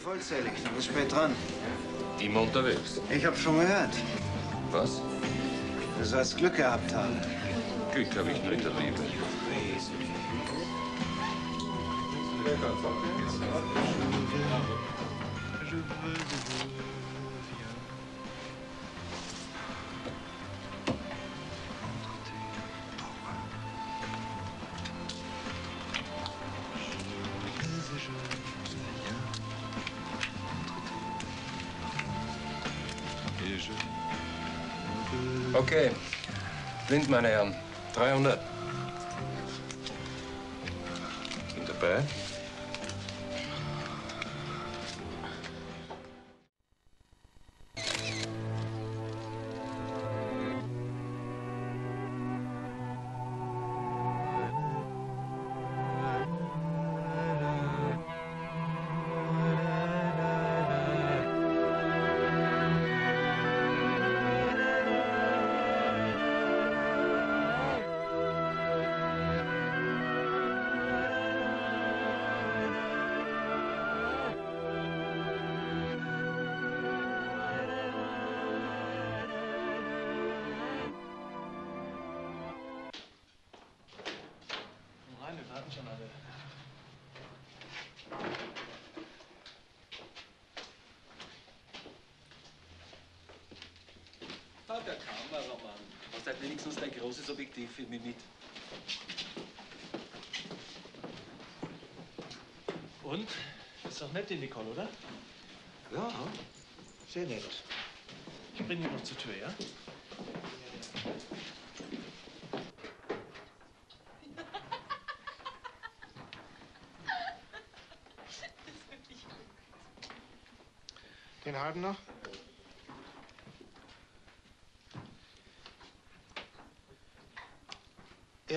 vollzählig, du bist spät dran. Immer unterwegs. Ich hab schon gehört. Was? Du sollst Glück gehabt haben. Glück habe ich nur in der Liebe. Okay, blind, meine Herren. 300. Bin dabei. Der Kameramann. Hast halt wenigstens dein großes Objektiv für mich mit. Und? Ist doch nett, die Nicole, oder? Ja, sehr nett. Ich bring ihn noch zur Tür, ja? Den halben noch? Ja.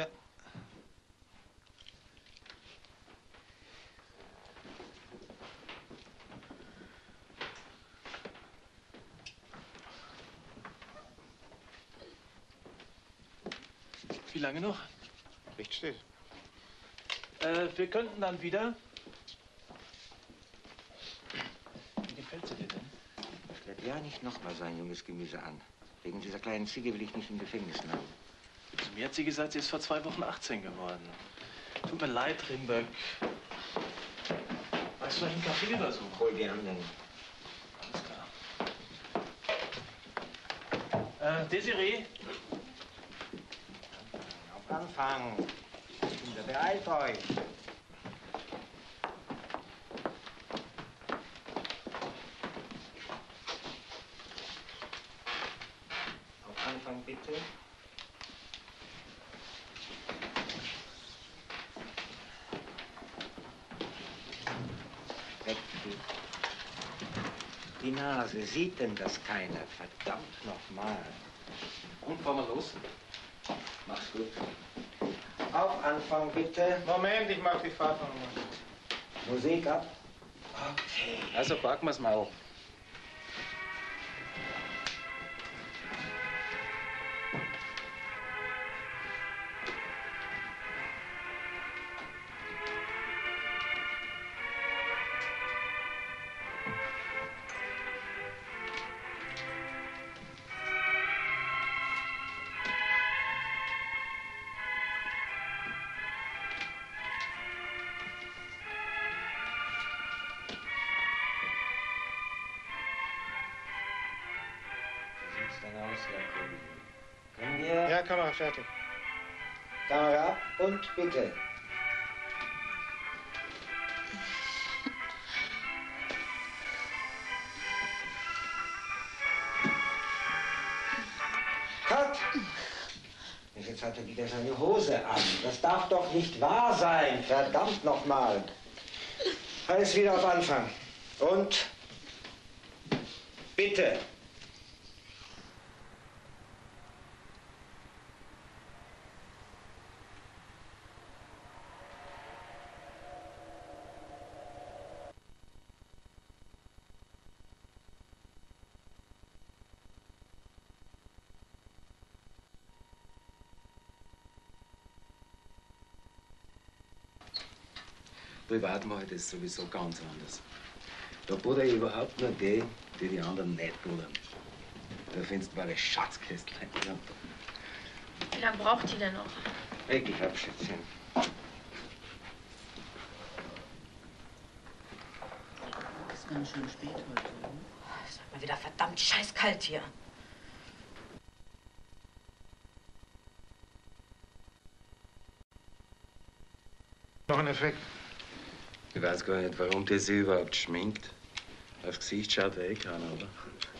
Wie lange noch? Licht steht. Wir könnten dann wieder. Wie gefällt sie dir denn? Stellt ja nicht noch mal so ein junges Gemüse an. Wegen dieser kleinen Ziege will ich nicht im Gefängnis haben. Zu mir hat sie gesagt, sie ist vor 2 Wochen 18 geworden. Tut mir leid, Rimberg. Weißt du, einen Kaffee oder so? Hol die anderen. Alles klar. Desiree? Auf Anfang. Kinder, beeilt euch. Auf Anfang, bitte. Die Nase, sieht denn das keiner? Verdammt nochmal. Und fahren wir los? Mach's gut. Auf Anfang, bitte. Moment, ich mach die Fahrt noch mal. Musik ab. Okay. Also packen wir's mal. Können wir? Ja, Kamera, fertig. Kamera ab und bitte. Cut! Jetzt hat er wieder seine Hose an. Das darf doch nicht wahr sein. Verdammt nochmal. Alles wieder auf Anfang. Und bitte. Privat mache ich das sowieso ganz anders. Da buddel ich überhaupt nur die, die die anderen nicht buddern. Da findest du meine Schatzkästlein. Ja. Wie lange braucht die denn noch? Ich hab Schätzchen. Das ist ganz schön spät heute. Es ist mal wieder verdammt scheißkalt hier. Noch ein Effekt. Ich weiß gar nicht, warum der sich überhaupt schminkt. Aufs Gesicht schaut er eh keiner, oder?